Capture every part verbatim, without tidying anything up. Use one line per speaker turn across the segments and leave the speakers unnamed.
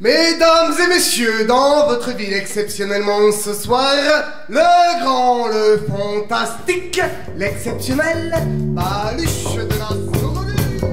Mesdames et messieurs, dans votre ville exceptionnellement ce soir, le grand, le fantastique, l'exceptionnel Baluche de la Sourdine.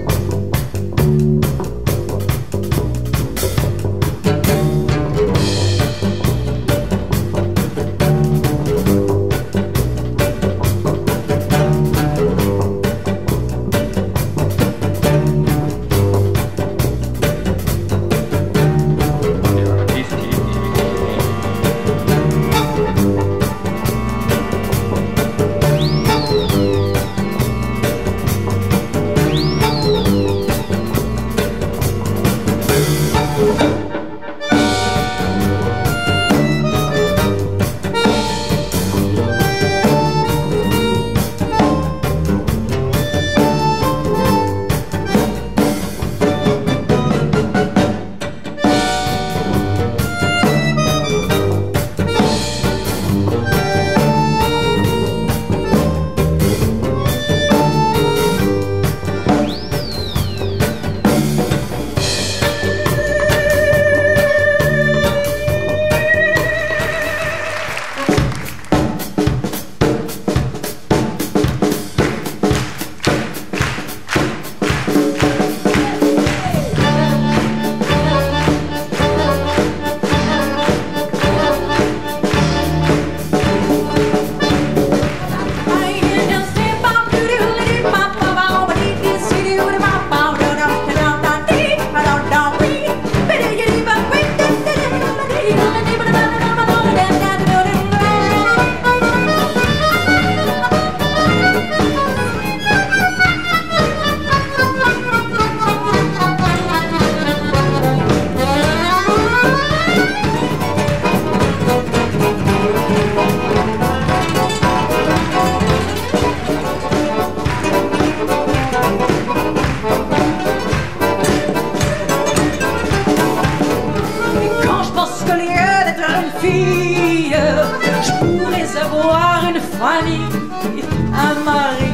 Je pourrais avoir une famille, un mari,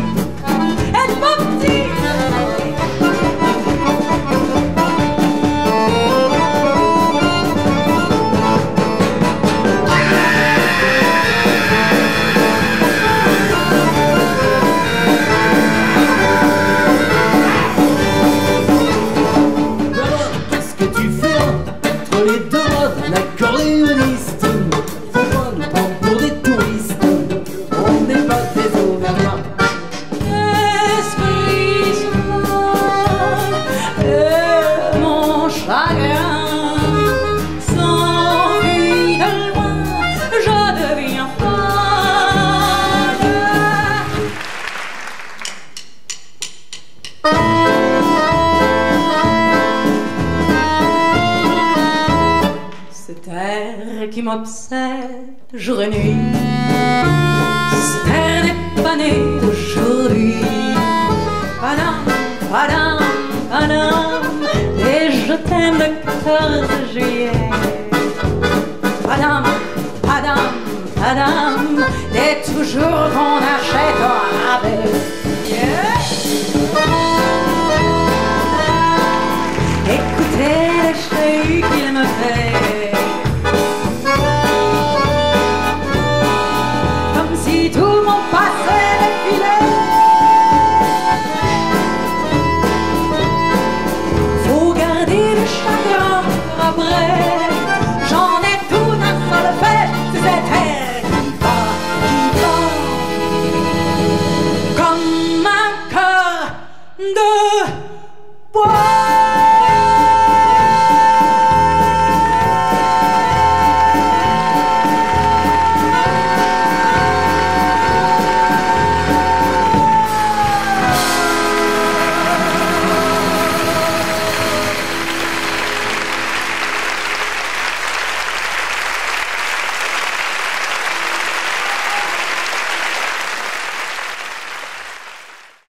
être parti.
Qu'est-ce que tu fais entre les deux bras d'un accordéoniste?
Cet air qui m'obsède jour et nuit, cet air n'est pas né d'aujourd'hui. Padam, padam, padam, et je t'aime le quatorze juillet. Padam, padam, padam, et toujours qu'on achète au rabais. Yeah. Écoutez le chahut qu'il me fait, comme si tout mon passé défilait. Faut garder le chagrin pour après, j'en ai tout un seul fait, c'est cet air qui va, qui va, comme un cœur de bois.